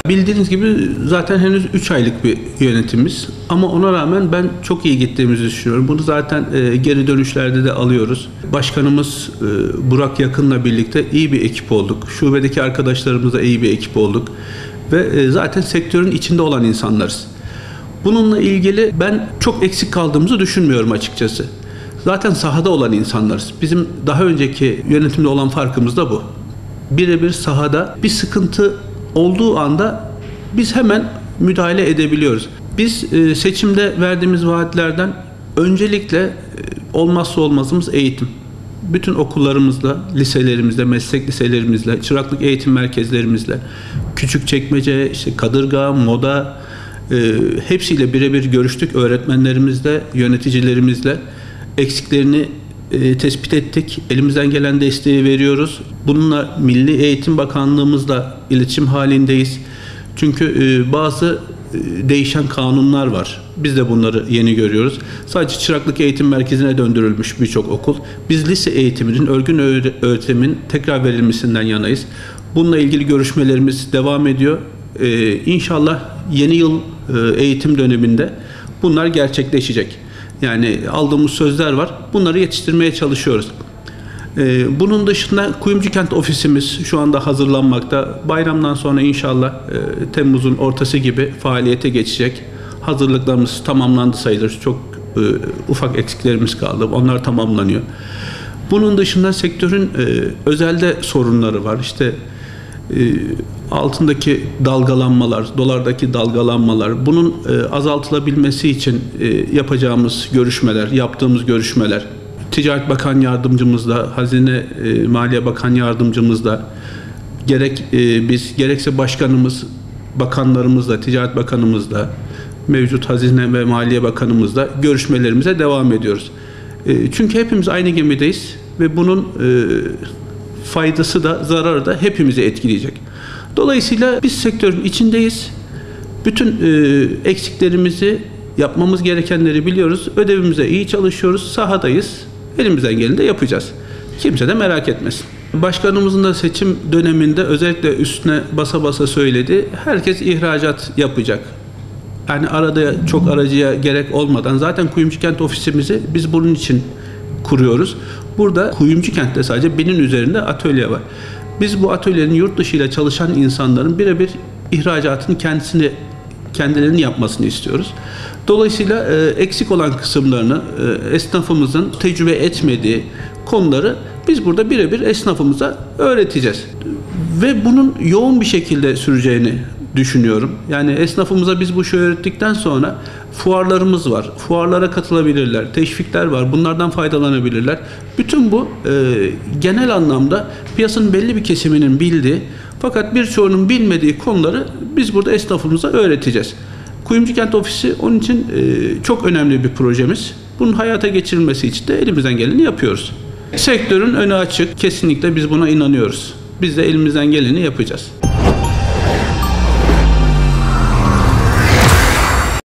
Bildiğiniz gibi zaten henüz 3 aylık bir yönetimimiz ama ona rağmen ben çok iyi gittiğimizi düşünüyorum. Bunu zaten geri dönüşlerde de alıyoruz. Başkanımız Burak Yakın'la birlikte iyi bir ekip olduk. Şubedeki arkadaşlarımızla iyi bir ekip olduk ve zaten sektörün içinde olan insanlarız. Bununla ilgili ben çok eksik kaldığımızı düşünmüyorum açıkçası. Zaten sahada olan insanlarız. Bizim daha önceki yönetimde olan farkımız da bu. Birebir sahada bir sıkıntı olduğu anda biz hemen müdahale edebiliyoruz. Biz seçimde verdiğimiz vaatlerden öncelikle olmazsa olmazımız eğitim. Bütün okullarımızla, liselerimizle, meslek liselerimizle, çıraklık eğitim merkezlerimizle, Küçükçekmece, Kadırga, Moda hepsiyle birebir görüştük. Öğretmenlerimizle, yöneticilerimizle eksiklerini tespit ettik. Elimizden gelen desteği veriyoruz. Bununla Milli Eğitim Bakanlığımızla iletişim halindeyiz. Çünkü bazı değişen kanunlar var. Biz de bunları yeni görüyoruz. Sadece çıraklık eğitim merkezine döndürülmüş birçok okul. Biz lise eğitiminin, örgün öğretimin tekrar verilmesinden yanayız. Bununla ilgili görüşmelerimiz devam ediyor. İnşallah yeni yıl eğitim döneminde bunlar gerçekleşecek. Yani aldığımız sözler var. Bunları yetiştirmeye çalışıyoruz. Bunun dışında Kuyumcukent ofisimiz şu anda hazırlanmakta. Bayramdan sonra inşallah Temmuz'un ortası gibi faaliyete geçecek. Hazırlıklarımız tamamlandı sayılır. Çok ufak eksiklerimiz kaldı. Onlar tamamlanıyor. Bunun dışında sektörün özelde sorunları var. İşte altındaki dalgalanmalar, dolardaki dalgalanmalar, bunun azaltılabilmesi için yapacağımız görüşmeler, yaptığımız görüşmeler, Ticaret Bakan Yardımcımızla, Hazine Maliye Bakan Yardımcımızla, gerek biz, gerekse başkanımız, bakanlarımızla, Ticaret Bakanımızla, mevcut Hazine ve Maliye Bakanımızla görüşmelerimize devam ediyoruz. Çünkü hepimiz aynı gemideyiz ve bunun faydası da zararı da hepimizi etkileyecek. Dolayısıyla biz sektörün içindeyiz. Bütün eksiklerimizi, yapmamız gerekenleri biliyoruz. Ödevimize iyi çalışıyoruz. Sahadayız. Elimizden geleni de yapacağız. Kimse de merak etmesin. Başkanımızın da seçim döneminde özellikle üstüne basa basa söyledi. Herkes ihracat yapacak. Yani arada çok aracıya gerek olmadan zaten Kuyumcukent ofisimizi biz bunun için kuruyoruz. Burada Kuyumcukent'te sadece 1000'in üzerinde atölye var. Biz bu atölyenin yurt dışı ile çalışan insanların birebir ihracatını kendilerinin yapmasını istiyoruz. Dolayısıyla eksik olan kısımlarını esnafımızın tecrübe etmediği konuları biz burada birebir esnafımıza öğreteceğiz. Ve bunun yoğun bir şekilde süreceğini düşünüyorum. Yani esnafımıza biz bu işi öğrettikten sonra fuarlarımız var. Fuarlara katılabilirler. Teşvikler var. Bunlardan faydalanabilirler. Bütün bu genel anlamda piyasanın belli bir kesiminin bildiği fakat birçoğunun bilmediği konuları biz burada esnafımıza öğreteceğiz. Kuyumcukent Ofisi onun için çok önemli bir projemiz. Bunun hayata geçirilmesi için de elimizden geleni yapıyoruz. Sektörün önü açık. Kesinlikle biz buna inanıyoruz. Biz de elimizden geleni yapacağız.